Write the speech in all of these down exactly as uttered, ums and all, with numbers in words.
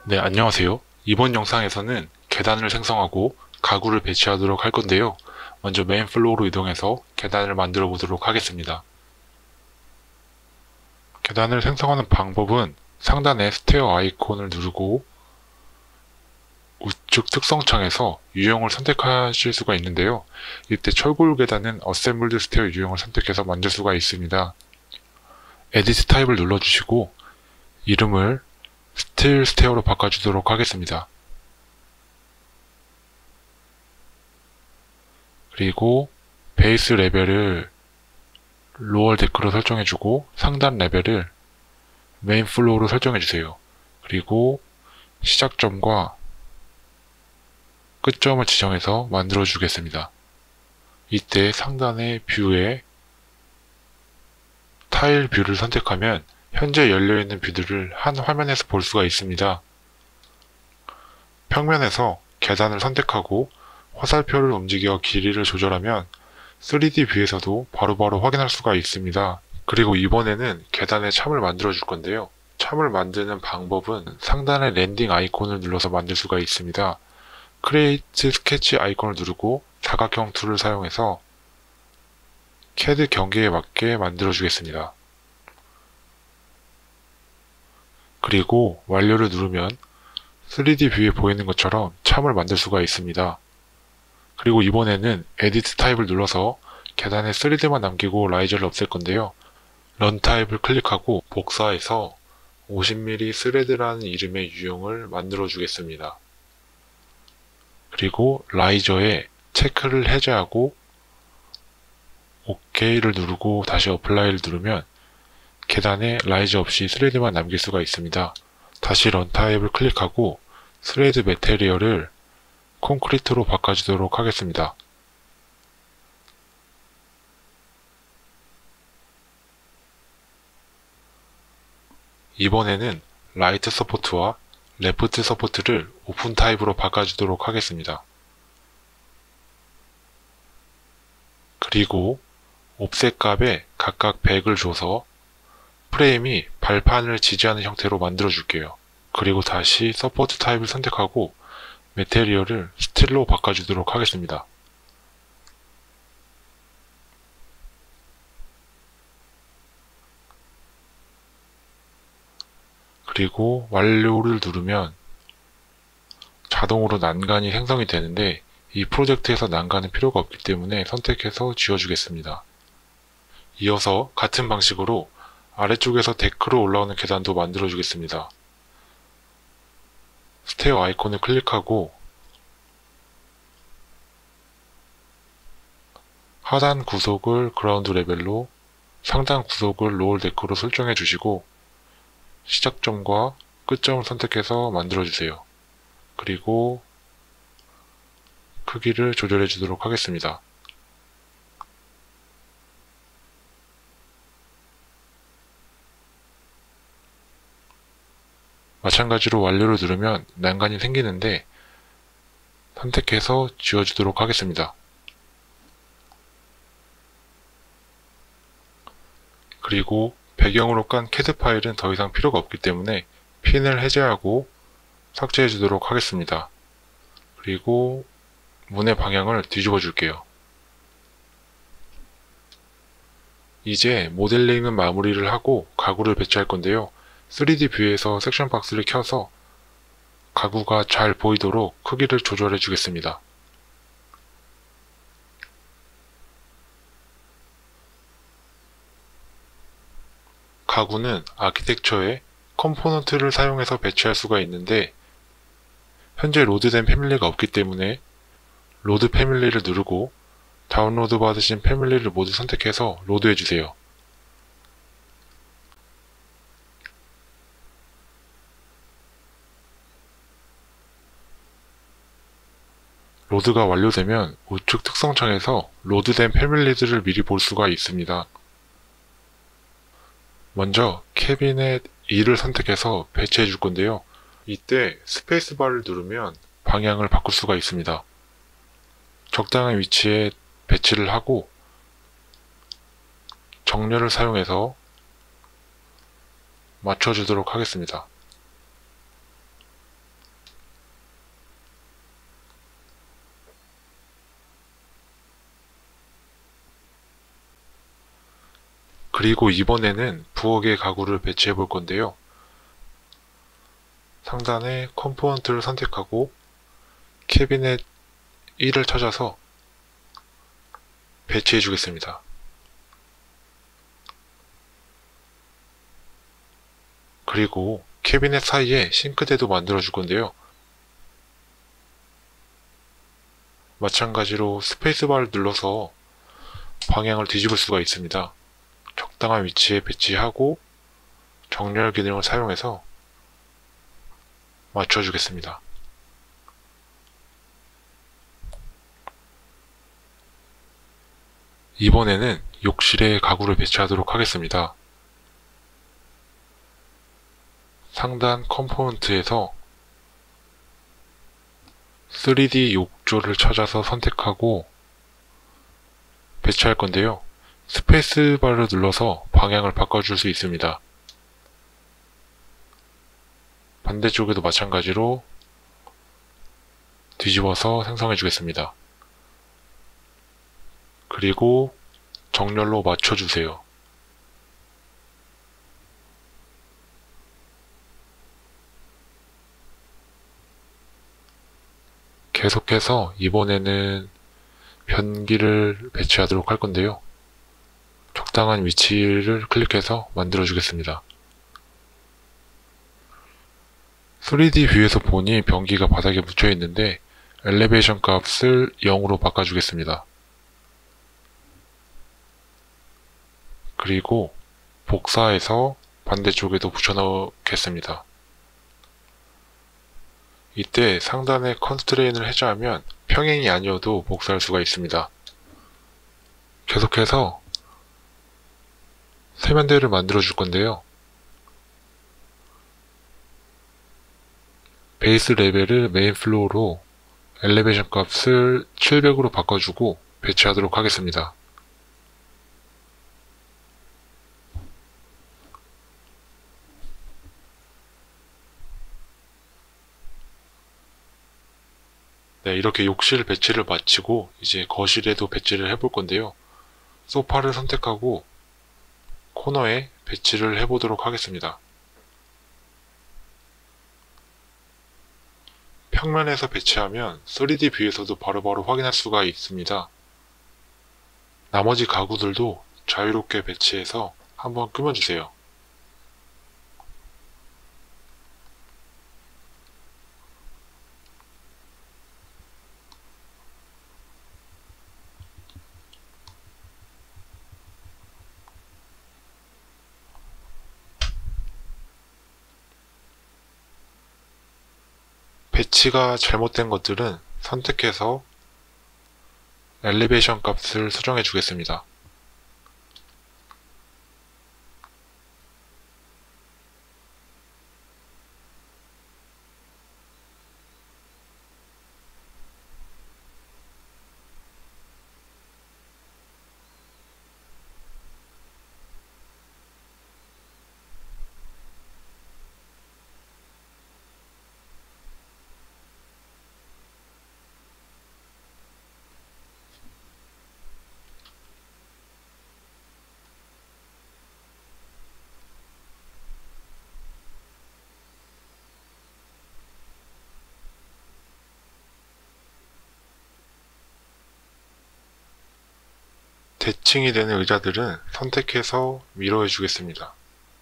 네, 안녕하세요. 이번 영상에서는 계단을 생성하고 가구를 배치하도록 할 건데요. 먼저 메인 플로어로 이동해서 계단을 만들어 보도록 하겠습니다. 계단을 생성하는 방법은 상단의 스테어 아이콘을 누르고 우측 특성창에서 유형을 선택하실 수가 있는데요. 이때 철골 계단은 어셈블드 스테어 유형을 선택해서 만들 수가 있습니다. 에디트 타입을 눌러주시고 이름을 스틸 스테어로 바꿔주도록 하겠습니다. 그리고 베이스 레벨을 로얼 데크로 설정해주고 상단 레벨을 메인 플로어로 설정해주세요. 그리고 시작점과 끝점을 지정해서 만들어주겠습니다. 이때 상단의 뷰에 타일 뷰를 선택하면 현재 열려있는 뷰들을 한 화면에서 볼 수가 있습니다. 평면에서 계단을 선택하고 화살표를 움직여 길이를 조절하면 쓰리디 뷰에서도 바로바로 확인할 수가 있습니다. 그리고 이번에는 계단에 참을 만들어 줄 건데요. 참을 만드는 방법은 상단의 랜딩 아이콘을 눌러서 만들 수가 있습니다. 크리에이트 스케치 아이콘을 누르고 사각형 툴을 사용해서 캐드 경계에 맞게 만들어 주겠습니다. 그리고 완료를 누르면 쓰리디 뷰에 보이는 것처럼 참을 만들 수가 있습니다. 그리고 이번에는 에디트 타입을 눌러서 계단에 쓰리디만 남기고 라이저를 없앨 건데요. 런 타입을 클릭하고 복사해서 오십 밀리미터 스레드라는 이름의 유형을 만들어 주겠습니다. 그리고 라이저에 체크를 해제하고 오케이를 누르고 다시 어플라이를 누르면 계단에 라이저 없이 스레드만 남길 수가 있습니다. 다시 런 타입을 클릭하고 스레드 매테리얼을 콘크리트로 바꿔주도록 하겠습니다. 이번에는 라이트 서포트와 레프트 서포트를 오픈 타입으로 바꿔주도록 하겠습니다. 그리고 옵셋 값에 각각 백을 줘서 프레임이 발판을 지지하는 형태로 만들어 줄게요. 그리고 다시 서포트 타입을 선택하고 매테리얼을 스틸로 바꿔주도록 하겠습니다. 그리고 완료를 누르면 자동으로 난간이 생성이 되는데 이 프로젝트에서 난간은 필요가 없기 때문에 선택해서 지워주겠습니다. 이어서 같은 방식으로 아래쪽에서 데크로 올라오는 계단도 만들어 주겠습니다. 스테어 아이콘을 클릭하고 하단 구속을 그라운드 레벨로 상단 구속을 로울 데크로 설정해 주시고 시작점과 끝점을 선택해서 만들어 주세요. 그리고 크기를 조절해 주도록 하겠습니다. 마찬가지로 완료를 누르면 난간이 생기는데 선택해서 지워주도록 하겠습니다. 그리고 배경으로 깐 캐드 파일은 더 이상 필요가 없기 때문에 핀을 해제하고 삭제해 주도록 하겠습니다. 그리고 문의 방향을 뒤집어 줄게요. 이제 모델링은 마무리를 하고 가구를 배치할 건데요. 쓰리디 뷰에서 섹션 박스를 켜서 가구가 잘 보이도록 크기를 조절해 주겠습니다. 가구는 아키텍처에 컴포넌트를 사용해서 배치할 수가 있는데 현재 로드된 패밀리가 없기 때문에 로드 패밀리를 누르고 다운로드 받으신 패밀리를 모두 선택해서 로드해 주세요. 로드가 완료되면 우측 특성창에서 로드된 패밀리들을 미리 볼 수가 있습니다. 먼저 캐비넷 이를 선택해서 배치해 줄 건데요. 이때 스페이스바를 누르면 방향을 바꿀 수가 있습니다. 적당한 위치에 배치를 하고 정렬을 사용해서 맞춰주도록 하겠습니다. 그리고 이번에는 부엌에 가구를 배치해 볼 건데요. 상단에 컴포넌트를 선택하고 캐비넷 일을 찾아서 배치해 주겠습니다. 그리고 캐비넷 사이에 싱크대도 만들어 줄 건데요. 마찬가지로 스페이스바를 눌러서 방향을 뒤집을 수가 있습니다. 적당한 위치에 배치하고 정렬 기능을 사용해서 맞춰주겠습니다. 이번에는 욕실에 가구를 배치하도록 하겠습니다. 상단 컴포넌트에서 쓰리디 욕조를 찾아서 선택하고 배치할 건데요. 스페이스바를 눌러서 방향을 바꿔줄 수 있습니다. 반대쪽에도 마찬가지로 뒤집어서 생성해 주겠습니다. 그리고 정렬로 맞춰주세요. 계속해서 이번에는 변기를 배치하도록 할 건데요. 적당한 위치를 클릭해서 만들어 주겠습니다. 쓰리디 뷰에서 보니 변기가 바닥에 묻혀 있는데 엘리베이션 값을 영으로 바꿔주겠습니다. 그리고 복사해서 반대쪽에도 붙여넣겠습니다. 이때 상단의 컨스트레인을 해제하면 평행이 아니어도 복사할 수가 있습니다. 계속해서 세면대를 만들어 줄 건데요. 베이스 레벨을 메인 플로어로 엘리베이션 값을 칠백으로 바꿔주고 배치하도록 하겠습니다. 네, 이렇게 욕실 배치를 마치고 이제 거실에도 배치를 해볼 건데요. 소파를 선택하고 코너에 배치를 해보도록 하겠습니다. 평면에서 배치하면 쓰리디 뷰에서도 바로바로 확인할 수가 있습니다. 나머지 가구들도 자유롭게 배치해서 한번 꾸며주세요. 배치가 잘못된 것들은 선택해서 엘리베이션 값을 수정해 주겠습니다. 대칭이 되는 의자들은 선택해서 밀어해 주겠습니다.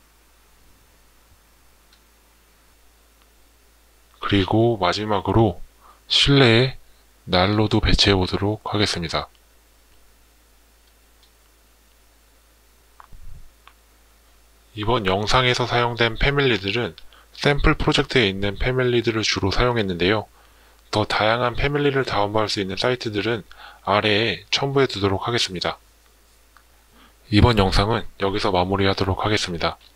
그리고 마지막으로 실내에 난로도 배치해 보도록 하겠습니다. 이번 영상에서 사용된 패밀리들은 샘플 프로젝트에 있는 패밀리들을 주로 사용했는데요. 더 다양한 패밀리를 다운받을 수 있는 사이트들은 아래에 첨부해 두도록 하겠습니다. 이번 영상은 여기서 마무리하도록 하겠습니다.